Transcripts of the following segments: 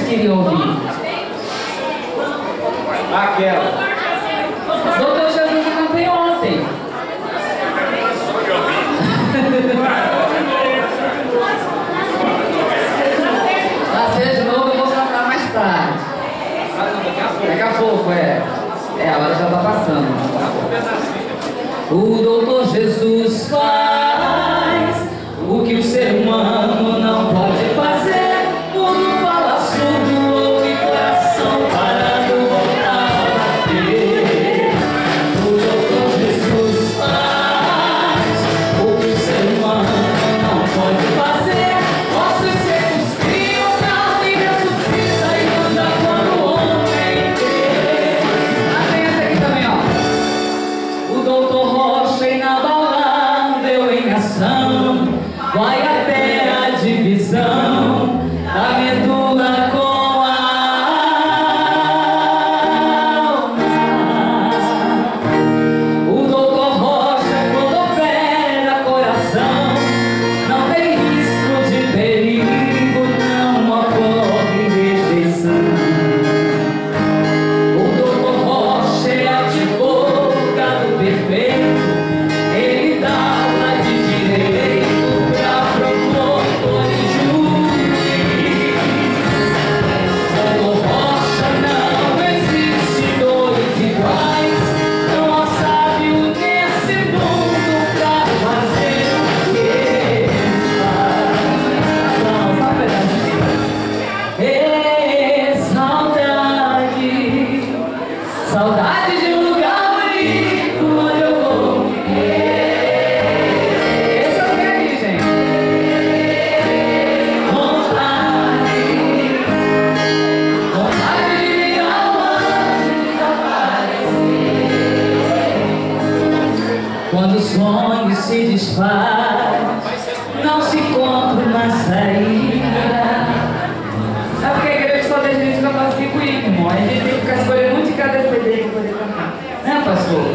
queriam ouvir? Aquela. Doutor Jesus, eu cantei ontem. Nascer de novo eu vou cantar mais tarde. Daqui a pouco, a hora já tá passando. O doutor Jesus faz o que o ser humano não pode fazer. Mundo fala surdo, ouve coração parado, voltar a bater. O doutor Jesus faz o que o ser humano não pode fazer. Ossos secos criam carne, ressuscita e anda quando o homem quer. Tem essa aqui também, ó. O doutor Rocha inabalável em ação, vai até a divisão da medula com a alma. O doutor Rocha, quando opera coração, não tem risco de perigo, não ocorre rejeição. O doutor Rocha é advogado perfeito, ele dá aula de direito pra promotor e juiz. Doutor Rocha, não existe dois iguais, não há sábio nesse mundo pra fazer o que ele faz. Não, só um pedacinho. Saudade de um lugar bonito onde eu vou viver. Esse eu quero aí, gente. Vontade de ligar o anjo e desaparecer. Quando o sonho se desfaz, não se encontra uma saída. Sabe porque a igreja só deixa a gente cantar 5 hino, a gente tem que ficar escolhendo um de cada CD para poder cantar. Né, pastor?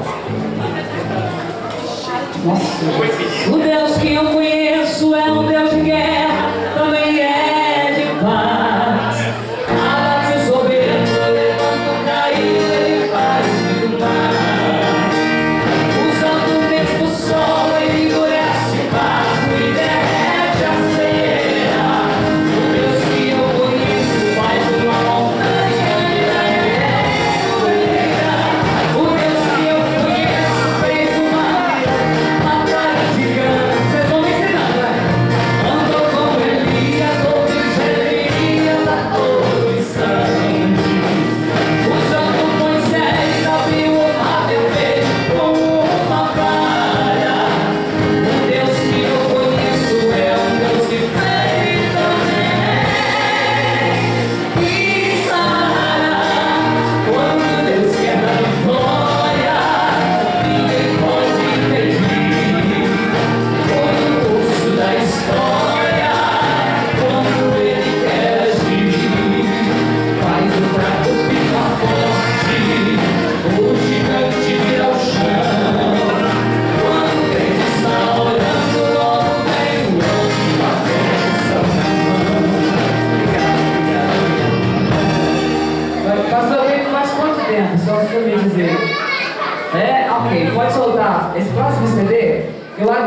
Nossa. O Deus que eu conheço é um Deus de guerra, também é de paz. Abate o soberbo, levanta o caído, ele faz muito mais. Usando o mesmo sol, ele endurece o barco e derrete a cera. O Deus que eu conheço faz uma montanha de poeira. O Deus que eu conheço fez uma praia gigante. Vocês vão me ensinando, né? Andou com Elias, ouve Jeremias a todo instante. Usando Moisés, abriu o mar vermelho com uma vara. O Deus que eu conheço é um Deus que fez também. E Sara, quando Deus quer dar vitória, ninguém pode impedir. Foi o curso da história, quando Ele quer agir, faz o fraco ficar forte, o gigante vira ao chão. Quando Deus está olhando, logo vem o outro com a bênção na mão. Obrigado. Pastor, eu tenho mais quanto tempo? Só para me dizer. Ok, pode soltar esse próximo CD? Eu